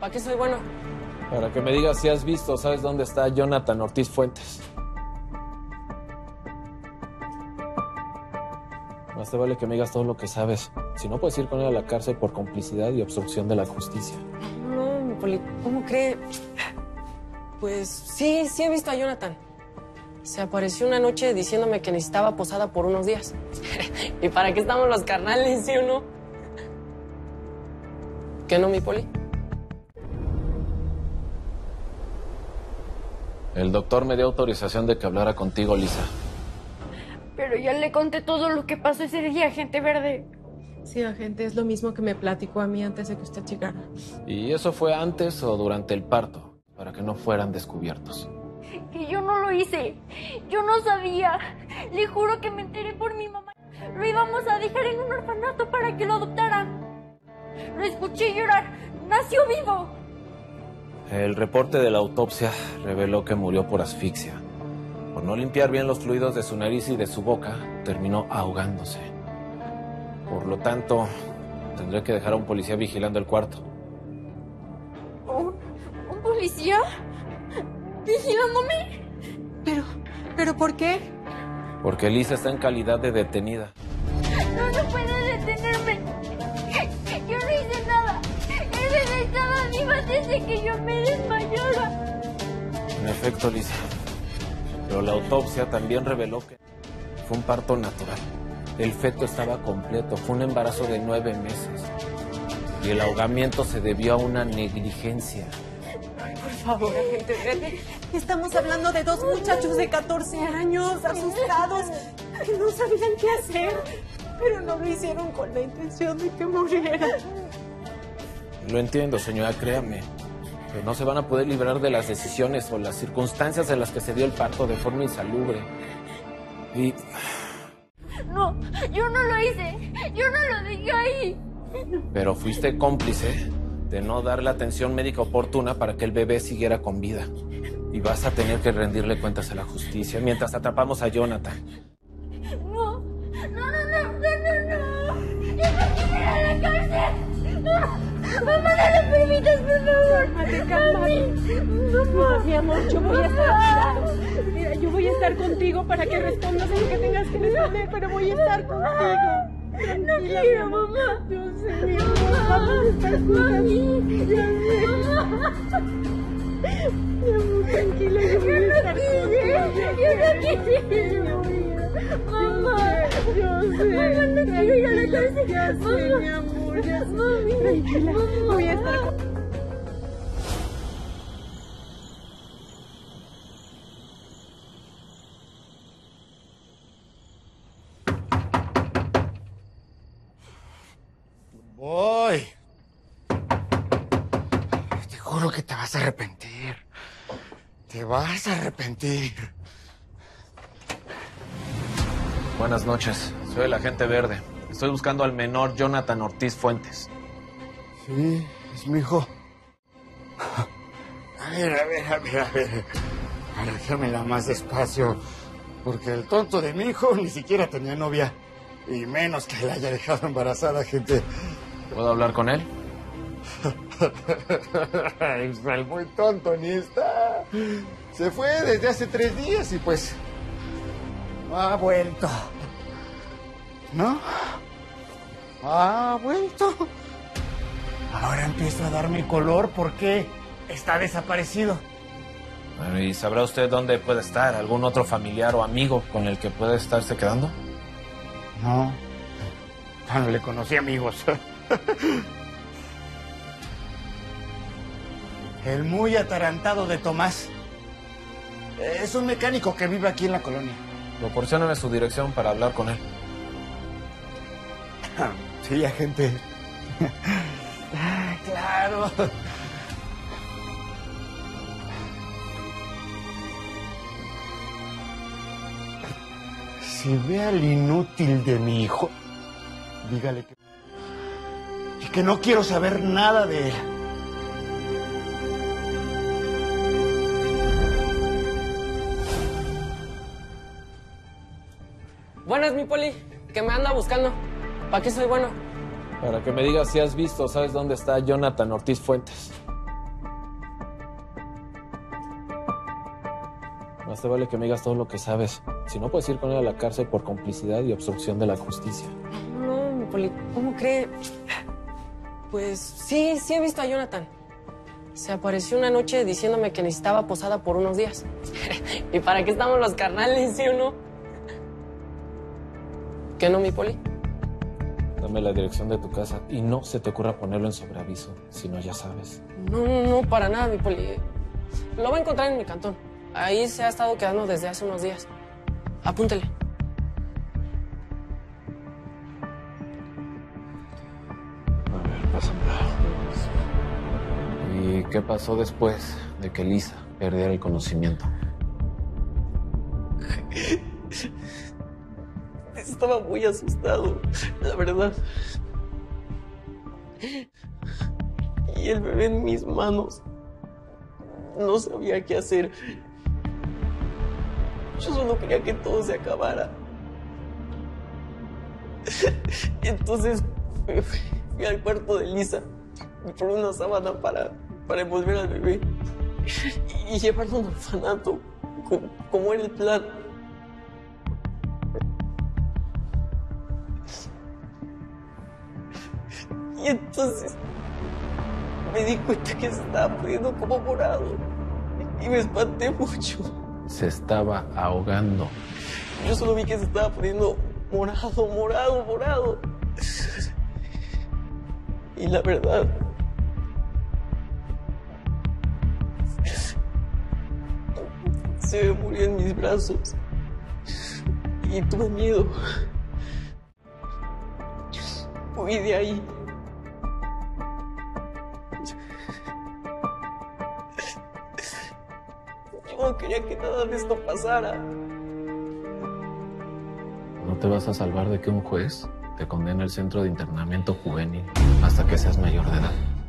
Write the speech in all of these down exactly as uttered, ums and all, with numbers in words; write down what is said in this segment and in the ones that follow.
¿Para qué soy bueno? Para que me digas si has visto, sabes dónde está Jonathan Ortiz Fuentes. Más te vale que me digas todo lo que sabes. Si no, puedes ir con él a la cárcel por complicidad y obstrucción de la justicia. No, mi Poli, ¿cómo cree? Pues sí, sí he visto a Jonathan. Se apareció una noche diciéndome que necesitaba posada por unos días. ¿Y para qué estamos los carnales, sí o no? ¿Qué no, mi Poli? El doctor me dio autorización de que hablara contigo, Lisa. Pero ya le conté todo lo que pasó ese día, agente verde. Sí, agente, es lo mismo que me platicó a mí antes de que usted llegara. ¿Y eso fue antes o durante el parto? Para que no fueran descubiertos. Que yo no lo hice. Yo no sabía. Le juro que me enteré por mi mamá. Lo íbamos a dejar en un orfanato para que lo adoptaran. Lo escuché llorar. Nació vivo. El reporte de la autopsia reveló que murió por asfixia. Por no limpiar bien los fluidos de su nariz y de su boca, terminó ahogándose. Por lo tanto, tendré que dejar a un policía vigilando el cuarto. ¿Un, un policía? ¿Vigilándome? Pero, ¿pero por qué? Porque Lisa está en calidad de detenida. No, no puede detenerme. Yo no hice nada. El bebé estaba vivo antes de que yo me desmayara. En efecto, Lisa. Pero la autopsia también reveló que fue un parto natural. El feto estaba completo, fue un embarazo de nueve meses. Y el ahogamiento se debió a una negligencia. Ay, por favor, agente verde. Estamos hablando de dos muchachos de catorce años, asustados, que no sabían qué hacer. Pero no lo hicieron con la intención de que muriera. Lo entiendo, señora, créame. Pero no se van a poder librar de las decisiones o las circunstancias en las que se dio el parto de forma insalubre. Y... No, yo no lo hice. Yo no lo dejé ahí. Pero fuiste cómplice de no darle atención médica oportuna para que el bebé siguiera con vida. Y vas a tener que rendirle cuentas a la justicia mientras atrapamos a Jonathan. No, no, no, no, no, no, no. Yo no quiero ir a la cárcel. No. Mamá, no lo permitas, por favor. Cálmate, cálmate. Mamá. Mi amor, yo voy a estar... Mira, yo voy a estar contigo para que respondas en lo que tengas que responder, pero voy a estar contigo. Tranquila, no quiero, mamá. Yo sé, mi amor, vamos a estar juntas. Ya sé. Mi amor, tranquila, yo voy a estar contigo. Yo no quise. Mamá. Yo sé. Mamá, no quiero ir a la cárcel. Ya sé, mi amor, ya sé. Tranquila, voy a estar contigo. Voy. Te juro que te vas a arrepentir. Te vas a arrepentir. Buenas noches, soy el agente verde. Estoy buscando al menor Jonathan Ortiz Fuentes. Sí, es mi hijo. A ver, a ver, a ver, a ver. Déjamela más despacio. Porque el tonto de mi hijo ni siquiera tenía novia. Y menos que la haya dejado embarazada, gente. ¿Puedo hablar con él? El muy tonto ni está. Se fue desde hace tres días y pues no ha vuelto. ¿No? Ha vuelto. Ahora empiezo a darme color porque está desaparecido. Bueno, ¿y sabrá usted dónde puede estar? ¿Algún otro familiar o amigo con el que puede estarse quedando? No. Ya no le conocí amigos. El muy atarantado de Tomás. Es un mecánico que vive aquí en la colonia. Proporcióname su dirección para hablar con él. Sí, agente. Ah, claro. Si ve al inútil de mi hijo, dígale que... y que no quiero saber nada de él. Buenas, mi Poli, que me anda buscando. ¿Para qué soy bueno? Para que me digas si has visto, sabes dónde está Jonathan Ortiz Fuentes. Más te vale que me digas todo lo que sabes. Si no, puedes ir con él a la cárcel por complicidad y obstrucción de la justicia. No, mi Poli, ¿cómo cree? Pues sí, sí he visto a Jonathan. Se apareció una noche diciéndome que necesitaba posada por unos días. ¿Y para qué estamos los carnales, sí o no? ¿Qué no, mi Poli? Dame la dirección de tu casa y no se te ocurra ponerlo en sobreaviso, si no ya sabes. No, no, no, para nada, mi Poli. Lo va a encontrar en mi cantón. Ahí se ha estado quedando desde hace unos días. Apúntele. A ver, pásamela. ¿Y qué pasó después de que Lisa perdiera el conocimiento? Estaba muy asustado, la verdad. Y el bebé en mis manos. No sabía qué hacer. Yo solo quería que todo se acabara. Entonces fui, fui al cuarto de Lisa por una sábana para, para envolver al bebé y llevarlo a un orfanato, como, como era el plan. Y entonces me di cuenta que se estaba poniendo como morado y me espanté mucho. Se estaba ahogando. Yo solo vi que se estaba poniendo morado, morado, morado. Y la verdad, se me murió en mis brazos y tuve miedo. Huí de ahí. Yo no quería que nada de esto pasara. No te vas a salvar de que un juez te condene al centro de internamiento juvenil hasta que seas mayor de edad.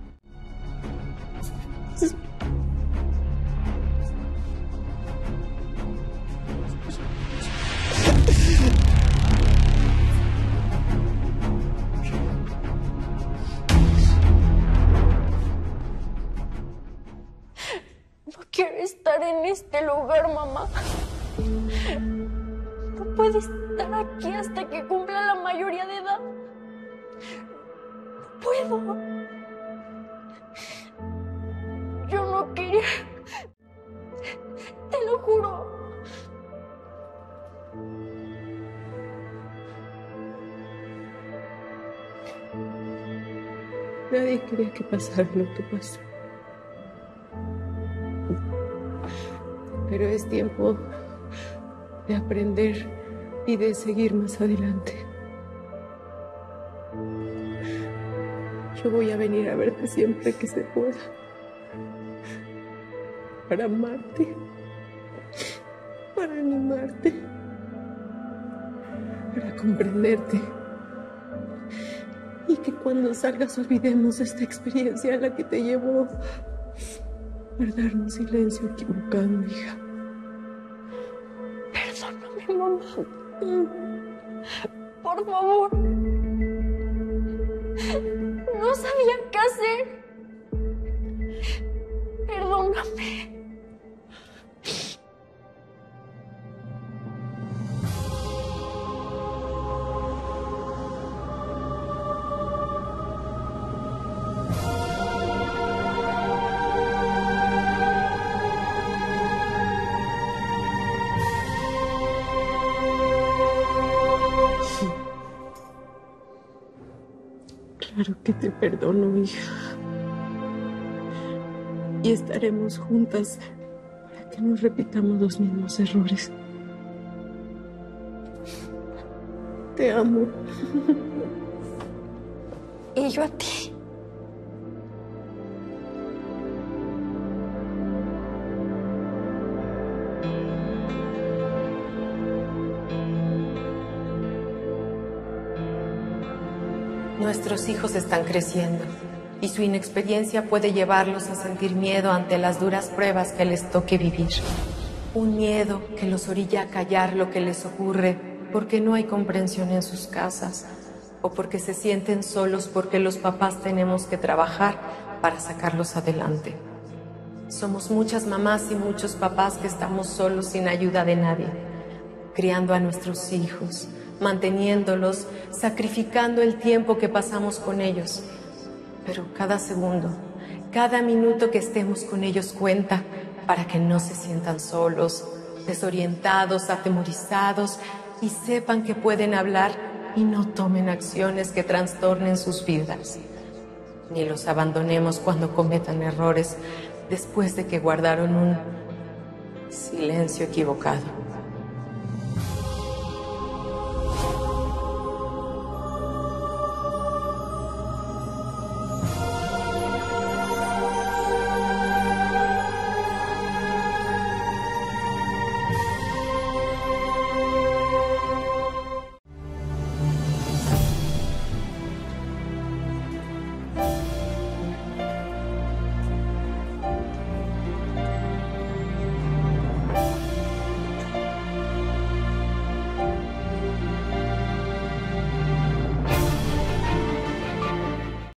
No quiero estar en este lugar, mamá. No puedo estar aquí hasta que cumpla la mayoría de edad. No puedo. Yo no quería. Te lo juro. Nadie quería que pasara lo que pasó. Pero es tiempo de aprender y de seguir más adelante. Yo voy a venir a verte siempre que se pueda. Para amarte. Para animarte. Para comprenderte. Y que cuando salgas olvidemos esta experiencia a la que te llevó a guardar un silencio equivocado, hija. Perdóname, mamá. Por favor. No sabía qué hacer. Perdóname. Claro que te perdono, hija. Y estaremos juntas para que no repitamos los mismos errores. Te amo. Y yo a ti. Nuestros hijos están creciendo y su inexperiencia puede llevarlos a sentir miedo ante las duras pruebas que les toque vivir. Un miedo que los orilla a callar lo que les ocurre porque no hay comprensión en sus casas o porque se sienten solos porque los papás tenemos que trabajar para sacarlos adelante. Somos muchas mamás y muchos papás que estamos solos sin ayuda de nadie, criando a nuestros hijos, manteniéndolos, sacrificando el tiempo que pasamos con ellos. Pero cada segundo, cada minuto que estemos con ellos cuenta para que no se sientan solos, desorientados, atemorizados y sepan que pueden hablar y no tomen acciones que trastornen sus vidas. Ni los abandonemos cuando cometan errores después de que guardaron un silencio equivocado.